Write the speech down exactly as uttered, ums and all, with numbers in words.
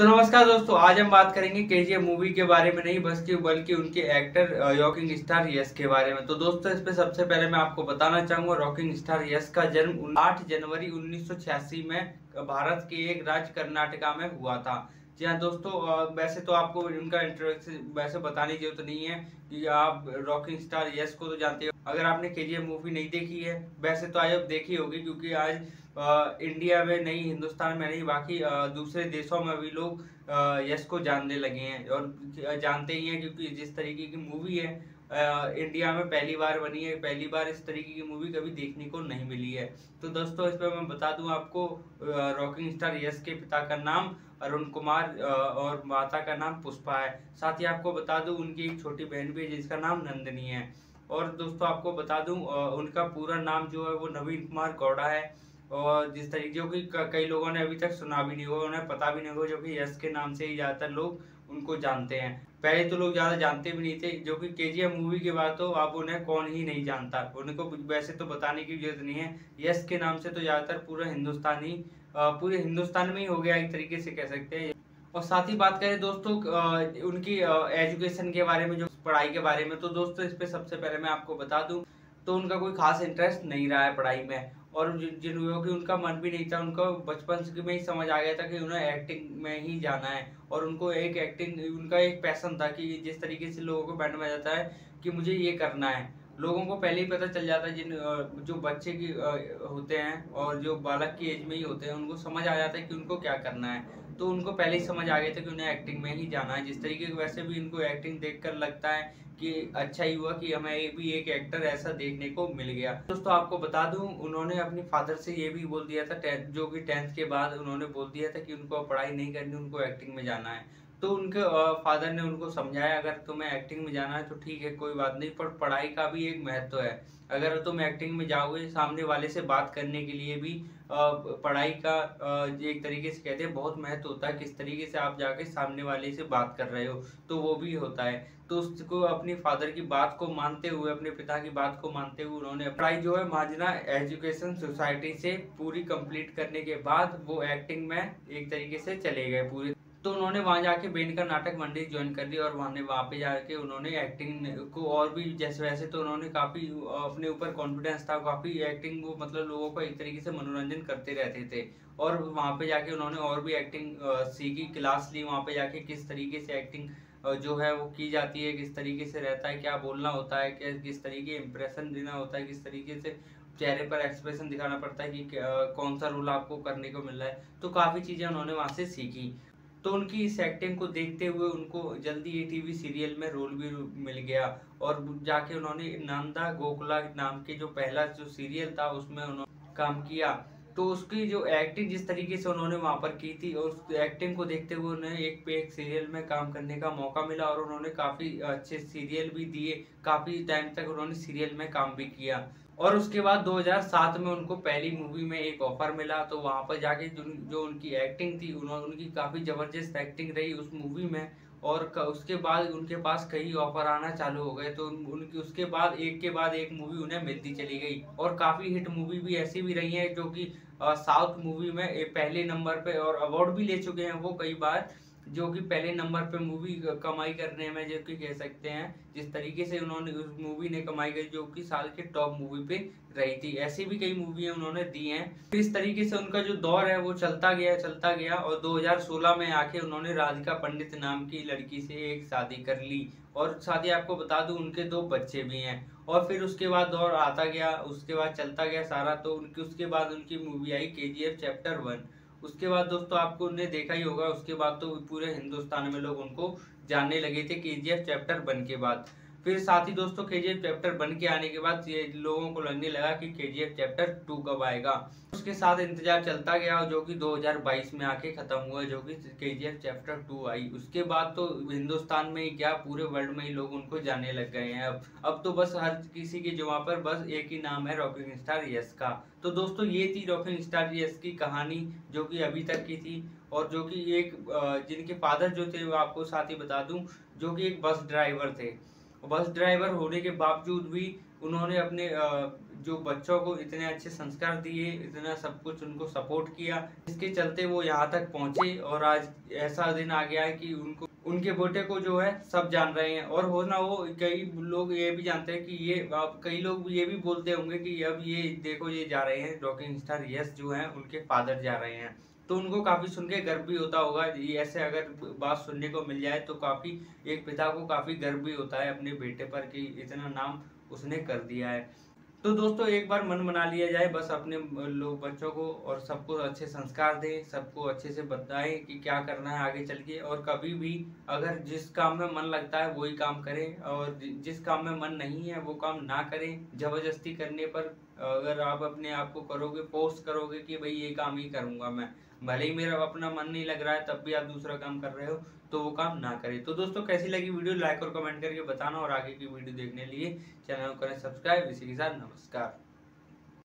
तो नमस्कार दोस्तों, आज हम बात करेंगे केजीएफ मूवी के बारे में नहीं बल्कि बल्कि उनके एक्टर रॉकिंग स्टार यश के बारे में। तो दोस्तों, इस पे सबसे पहले मैं आपको बताना चाहूंगा, रॉकिंग स्टार यश का जन्म आठ जनवरी उन्नीस सौ छियासी में भारत के एक राज्य कर्नाटका में हुआ था। जी हाँ दोस्तों, वैसे तो आपको उनका इंट्रोडक्शन वैसे बताने की जरूरत नहीं है कि आप रॉकिंग स्टार यश को तो जानते हो। अगर आपने केजीएफ मूवी नहीं देखी है, वैसे तो आज आप देखी होगी, क्योंकि आज आ, इंडिया में नहीं, हिंदुस्तान में नहीं, बाकी आ, दूसरे देशों में भी लोग आ, यश को जानने लगे हैं और जानते ही हैं, क्योंकि जिस तरीके की मूवी है आ, इंडिया में पहली बार बनी है। पहली बार इस तरीके की मूवी कभी देखने को नहीं मिली है। तो दोस्तों, इस पर मैं बता दूं आपको, रॉकिंग स्टार यश के पिता का नाम अरुण कुमार और माता का नाम पुष्पा है। साथ ही आपको बता दूं, उनकी एक छोटी बहन भी है जिसका नाम नंदिनी है। और दोस्तों, आपको बता दूं, उनका पूरा नाम जो है वो नवीन कुमार गौड़ा है। और जिस तरीके जो कि कई लोगों ने अभी तक सुना भी नहीं होगा, उन्हें पता भी नहीं होगा, जो कि यश के नाम से ही ज्यादातर लोग उनको जानते हैं। पहले तो लोग ज्यादा जानते भी नहीं थे, जो कि केजीएफ मूवी के बाद तो अब उन्हें कौन ही नहीं जानता। उनको वैसे तो बताने की जरूरत नहीं है, यश के नाम से तो ज्यादातर पूरा हिंदुस्तान ही पूरे हिंदुस्तान में ही हो गया, एक तरीके से कह सकते हैं। और साथ ही बात करें दोस्तों उनकी एजुकेशन के बारे में, जो पढ़ाई के बारे में, तो दोस्तों इस पे सबसे पहले मैं आपको बता दूं, तो उनका कोई खास इंटरेस्ट नहीं रहा है पढ़ाई में। और जिन लोगों की उनका मन भी नहीं था, उनको बचपन में ही समझ आ गया था कि उन्हें एक्टिंग में ही जाना है। और उनको एक एक्टिंग, उनका एक पैशन था कि जिस तरीके से लोगों को बैंड में जाता है कि मुझे ये करना है। लोगों को पहले ही पता चल जाता है, जिन जो बच्चे की होते हैं और जो बालक की एज में ही होते हैं, उनको समझ आ जाता है कि उनको क्या करना है। तो उनको पहले ही समझ आ गया था कि उन्हें एक्टिंग में ही जाना है। जिस तरीके वैसे भी इनको एक्टिंग देखकर लगता है कि अच्छा ही हुआ कि हमें भी एक एक्टर ऐसा देखने को मिल गया। दोस्तों, आपको बता दूं, उन्होंने अपने फादर से ये भी बोल दिया था, जो कि टेंथ के बाद उन्होंने बोल दिया था कि उनको पढ़ाई नहीं करनी, उनको एक्टिंग में जाना है। तो उनके फादर ने उनको समझाया, अगर तुम्हें एक्टिंग में जाना है तो ठीक है, कोई बात नहीं, पर पढ़ाई का भी एक महत्व है। अगर तुम एक्टिंग में जाओगे, सामने वाले से बात करने के लिए भी पढ़ाई का एक तरीके से कहते हैं बहुत महत्व होता है। किस तरीके से आप जाके सामने वाले से बात कर रहे हो, तो वो भी होता है। तो उसको अपनी फादर की बात को मानते हुए, अपने पिता की बात को मानते हुए, उन्होंने पढ़ाई जो है मांझना एजुकेशन सोसाइटी से पूरी कंप्लीट करने के बाद वो एक्टिंग में एक तरीके से चले गए पूरे। तो उन्होंने वहां जाके बेनका नाटक मंडली ज्वाइन कर ली और वहां वहां पे जाके उन्होंने एक्टिंग को और भी, जैसे वैसे तो उन्होंने काफी अपने ऊपर कॉन्फिडेंस था, काफी एक्टिंग वो मतलब लोगों को एक तरीके से मनोरंजन करते रहते थे। और वहां पे जाके उन्होंने और भी एक्टिंग सीखी, क्लास ली, वहां पे जाके किस तरीके से एक्टिंग जो है वो की जाती है, किस तरीके से रहता है, क्या बोलना होता है, क्या किस तरीके इंप्रेशन देना होता है, किस तरीके से चेहरे पर एक्सप्रेशन दिखाना पड़ता है कि कौन सा रोल आपको करने को मिल रहा है। तो काफी चीजें उन्होंने वहां से सीखी। तो उनकी इस एक्टिंग को देखते हुए उनको जल्दी ये टीवी सीरियल में रोल भी मिल गया। और जाके उन्होंने नंदा गोकुला नाम के जो पहला जो सीरियल था उसमें उन्होंने काम किया। तो उसकी जो एक्टिंग जिस तरीके से उन्होंने वहां पर की थी, और उस एक्टिंग को देखते हुए उन्हें एक पे एक सीरियल में काम करने का मौका मिला और उन्होंने काफी अच्छे सीरियल भी दिए, काफी टाइम तक उन्होंने सीरियल में काम भी किया। और उसके बाद दो हज़ार सात में उनको पहली मूवी में एक ऑफर मिला, तो वहां पर जाके जो, जो उनकी एक्टिंग थी, उन्होंने उनकी काफी जबरदस्त एक्टिंग रही उस मूवी में। और उसके बाद उनके पास कई ऑफर आना चालू हो गए, तो उनकी उसके बाद एक के बाद एक मूवी उन्हें मिलती चली गई। और काफी हिट मूवी भी ऐसी भी रही है जो कि साउथ मूवी में पहले नंबर पे, और अवार्ड भी ले चुके हैं वो कई बार, जो कि पहले नंबर पे मूवी कमाई करने में, जो कि कह सकते हैं जिस तरीके से उन्होंने उस मूवी ने कमाई की, जो कि साल के टॉप मूवी पे रही थी। ऐसी भी कई मूवियां उन्होंने दी हैं। तो इस तरीके से उनका जो दौर है वो चलता गया चलता गया और दो हज़ार सोलह में आके उन्होंने राधिका पंडित नाम की लड़की से एक शादी कर ली। और साथ ही आपको बता दूं, उनके दो बच्चे भी हैं। और फिर उसके बाद दौर आता गया, उसके बाद चलता गया सारा। तो उनकी उसके बाद उनकी मूवी आई केजीएफ चैप्टर वन। उसके बाद दोस्तों, आपको उन्हें देखा ही होगा, उसके बाद तो पूरे हिंदुस्तान में लोग उनको जानने लगे थे केजीएफ चैप्टर वन के बाद। फिर साथ ही दोस्तों, केजीएफ चैप्टर वन के आने के बाद ये लोगों को लगने लगा कि केजीएफ चैप्टर टू कब आएगा। उसके साथ इंतजार चलता गया, जो कि दो हज़ार बाईस में आके खत्म हुआ, जो कि केजीएफ चैप्टर टू आई। उसके बाद तो हिंदुस्तान में ही क्या, पूरे वर्ल्ड में ही लोग उनको जानने लग गए हैं। अब अब तो बस हर किसी की जुबान पर बस एक ही नाम है, रॉकिंग स्टार यश का। तो दोस्तों, ये थी रॉकिंग स्टार यश की कहानी, जो कि अभी तक की थी। और जो कि एक जिनके फादर जो थे, वो आपको साथ ही बता दूं, जो कि एक बस ड्राइवर थे। बस ड्राइवर होने के बावजूद भी उन्होंने अपने जो बच्चों को इतने अच्छे संस्कार दिए, इतना सब कुछ उनको सपोर्ट किया, इसके चलते वो यहाँ तक पहुंचे और आज ऐसा दिन आ गया है कि उनको उनके बेटे को जो है सब जान रहे हैं। और हो ना हो कई लोग ये भी जानते हैं कि ये अब कई लोग ये भी बोलते होंगे कि अब ये देखो ये जा रहे हैं रॉकिंग स्टार यस जो है उनके फादर जा रहे हैं, तो उनको काफी सुन के गर्व भी होता होगा। ऐसे अगर बात सुनने को मिल जाए तो काफी एक पिता को काफी गर्व भी होता है अपने बेटे पर कि इतना नाम उसने कर दिया है। तो दोस्तों एक बार मन बना लिया जाए, बस अपने लोग बच्चों को और सबको अच्छे संस्कार दें, सबको अच्छे से बताएं कि क्या करना है आगे चल के। और कभी भी अगर जिस काम में मन लगता है वही काम करें, और जिस काम में मन नहीं है वो काम ना करें। जबरदस्ती करने पर अगर आप अपने आप को करोगे, फोर्स करोगे कि भाई ये काम ही करूंगा मैं, भले ही मेरा अपना मन नहीं लग रहा है तब भी आप दूसरा काम कर रहे हो, तो वो काम ना करें। तो दोस्तों कैसी लगी वीडियो लाइक और कमेंट करके बताना, और आगे की वीडियो देखने लिए चैनल को करें सब्सक्राइब। इसी के साथ नमस्कार।